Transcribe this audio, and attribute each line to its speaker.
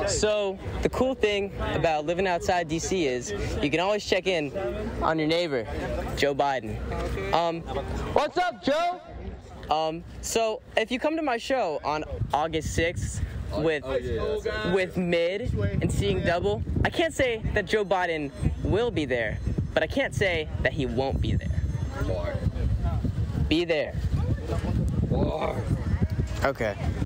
Speaker 1: So the cool thing about living outside DC is you can always check in on your neighbor, Joe Biden. What's up, Joe? So if you come to my show on August 6th with Mid and Seeing Double, I can't say that Joe Biden will be there, but I can't say that he won't be there. Be there. Okay.